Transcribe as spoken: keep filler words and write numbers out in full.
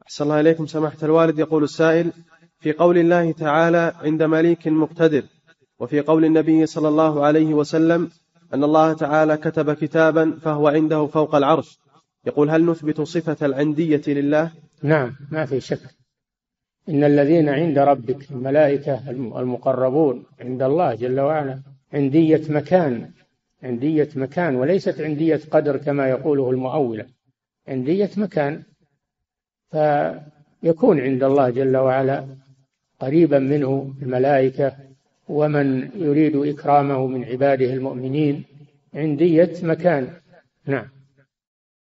أحسن الله إليكم سماحة الوالد. يقول السائل: في قول الله تعالى عند مليك مقتدر، وفي قول النبي صلى الله عليه وسلم أن الله تعالى كتب كتابا فهو عنده فوق العرش، يقول: هل نثبت صفة العندية لله؟ نعم، ما في شك. إن الذين عند ربك الملائكة المقربون عند الله جل وعلا عندية مكان، عندية مكان وليست عندية قدر كما يقوله المؤولة، عندية مكان، فيكون عند الله جل وعلا قريبا منه الملائكة ومن يريد إكرامه من عباده المؤمنين، عندية مكان. نعم.